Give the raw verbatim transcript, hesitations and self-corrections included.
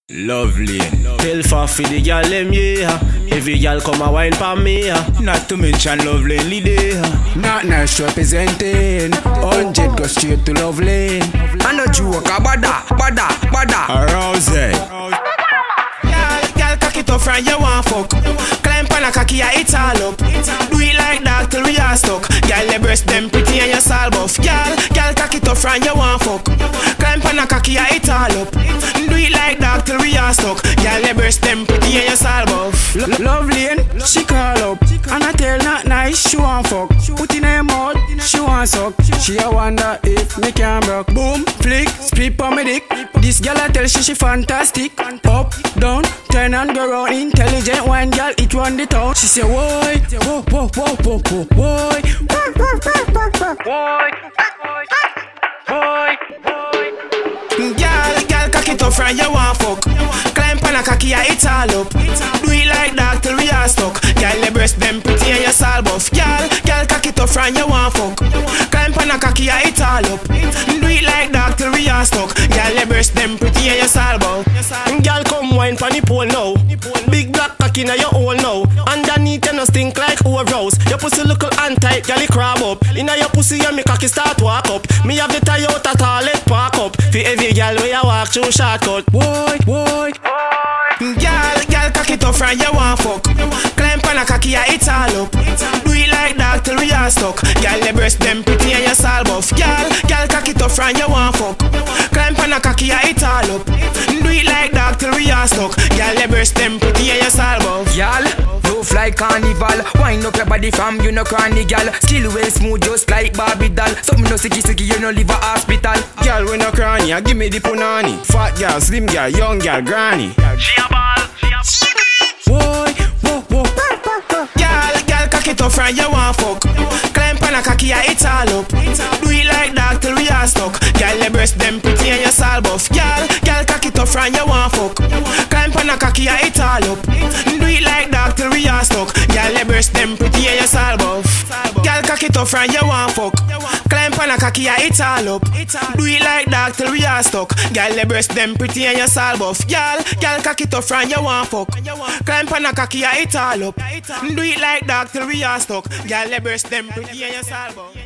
Lovely. Tell for for the girl them yeah. Every girl come a wine for me yeah. Not to mention Lovely Lady. Not nice representing. Hundred go straight to Lovely. And a joke a bada, bada, bada. Arouse it. Girl, girl, cock it up and you want fuck. Climb on a cocky, yeah, it's all up. Do it like that till we are stuck. Girl, your breast them pretty and your sal buff. Girl, girl, cock it up and you want fuck. Climb on a cocky, yeah, it's all up. Do it like that till we are stuck. Girl, your breast them pretty and your sal buff. Lo Lovely, she call up and I tell not nice, she want fuck. Put in her mouth, she want suck. She a wonder if me can broke. Boom, flick, split on me dick. This girl I tell she she fantastic. Up, down, turn and go round. Intelligent one girl, it run the town. She say why, whoa, whoa, whoa, whoa, whoa, why, why, why, Girl, girl, cock it up and you want fuck. Climb on a cocky, yeah, it's all up. Do it like that till we are stuck. Girl, your breast them pretty and your sal buff. Girl, girl, cock it up and you want fuck. Climb on a cocky, yeah, it's all up. Do it like that till we are stuck. Girl, your breast them pretty and your sal buff. Girl, come wine for the pole now. Big black cocky in your hole now. Underneath you no stink like overalls. Your pussy look and tight, girl, it crab up. Inna your pussy and me cocky start walk up. Me have the tie out at all, let park up. For every girl where you walk through shortcut. why, why, Girl, girl, cock it up and you want fuck. Climb on a cocky, yeah, it's all up. Do it like that till we are stuck. Girl, your breast them pretty and your sal buff. Girl, girl, cock it up and you want fuck. Climb on a cocky, yeah, it's all up. Do it like that till we are stuck. Girl, your breast them pretty and your sal buff. Y'all, no fly carnival. Wind up your body from you no cranny gal. Still well smooth just like Barbie doll. Something no sicky sicky you no live a hospital. Girl we no cranny, I give me the punani. Fat girl, slim girl, young girl, granny. She a ball, she a why, whoa, whoa, Girl, girl, cock it up and you want fuck. Climb on a cocky, yeah, it's all up. Do it like that till we are stuck. Girl, your breast them pretty and your sal buff. Girl, girl, cock it up and you want fuck. Climb on a cocky, yeah, it's all up. Do it like that till we are stuck. Girl, your breast them pretty and your sal buff. Girl, cock it up and you want fuck. Climb on a cocky, yeah, it's all up. Do it like that till we are stuck. Girl, your breast them pretty and your sal buff. Girl, girl, cock it up and you want fuck. Climb on a cocky, yeah, it's all up. Do it like that till we are stuck. Girl, your breast them pretty and your sal buff.